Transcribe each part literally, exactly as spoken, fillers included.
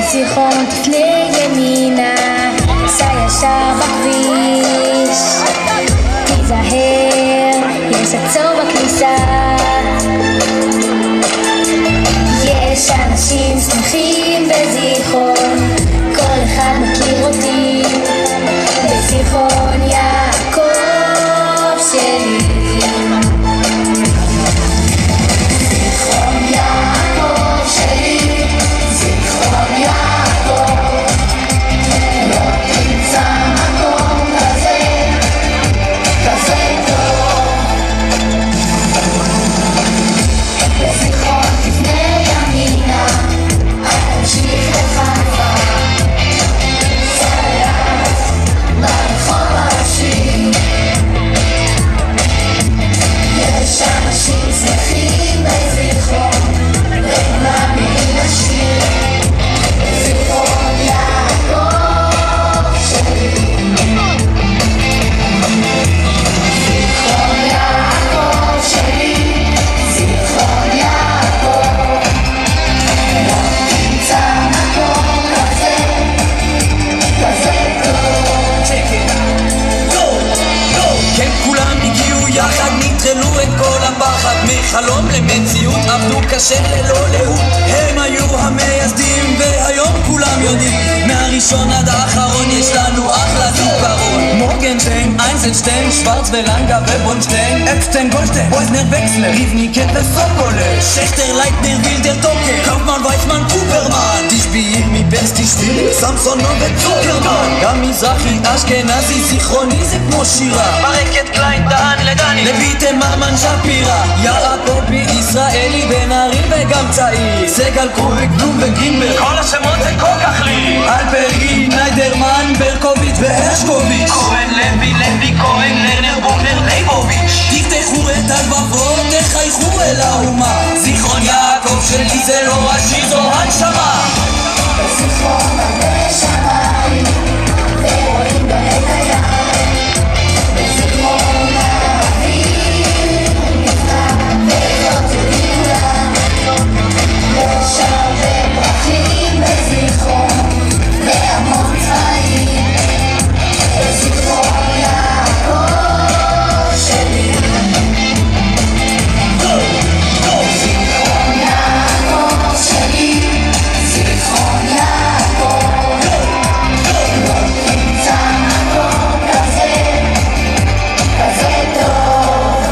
בזיכרון תפנה ימינה, סע ישר בכביש, תיזהר, יש עצור בכניסה. יש אנשים שמחים בזיכרון, כל אחד מכיר אותי, בזיכרון יעקב שלי. זיכרון יעקב שלי, זיכרון יעקב, לא תמצא מקום כזה, כזה טוב. בזיכרון תפנה ימינה, אל תמשיך לחיפה, סלט ברחוב הראשי. יש אנשים שמחים בזיכרון, והם מאמינים לשיר, בזיכרון יעקב שלי. זיכרון יעקב שלי, זיכרון יעקב, לא תמצא מקום כזה, כזה טוב. כן, כולם הגיעו יחד, נטרלו את כל הפחד, מחלום למציאות, עבדו קשה ללא לאות. הם היו המייסדים והיום כולם יודעים, מהראשון עד האחרון יש לנו אחלה זיכרון. מורגנשטיין, איינזנשטיין, שוורץ ולנגה ובונשטיין, אפשטיין, גולדשטיין, בויזנר, וקסלר, ריבניקט וסוקולר, שכטר, לייטנר, וילדר, טוקר, קאופמן, וייסמן, קופרמן, תשביעי מברס, תשביעי סמסונוב וצוקרמן, גם מזרחי, אשכנזי, זיכרוני זה כמו שירה, ברקת, קליין, דהן, לדני, לויטה, ממן, שפירה, יעקבי, ישראלי, בן ארי וגם צעיר, סגל, קרוביק, בלום וגרינברג, כל השמות זה כל כך לי, אלפרי, ניידרמן, ברקוביץ' והרשקוביץ', כהן, לוי, לוי, כהן, לרנר, בוקנר, ליבוביץ'. תפתחו את הלבבות, תחייכו אל האומה, זיכרון יעקב שלי זה לא השיר, זו הנשמה. בזיכרון מלא שמיים, ורואים גם את הים, בזיכרון האוויר נפלא, ולא תודיעו לה, יש הרבה פרחים בזיכרון, והמון צבעים, בזיכרון יעקב שלי. זיכרון יעקב שלי, זיכרון יעקב, לא תמצא מקום כזה, כזה טוב.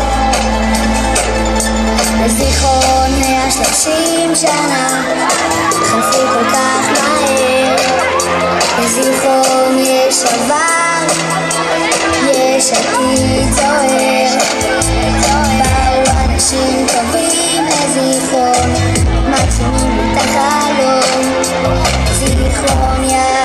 בזיכרון מאה שלושים שנה, חלפו כל כך מהר, בזיכרון יש עבר, יש עתיד זוהר, באו אנשים טובים לזיכרון, מגשימים את החלום, זיכרון יעקב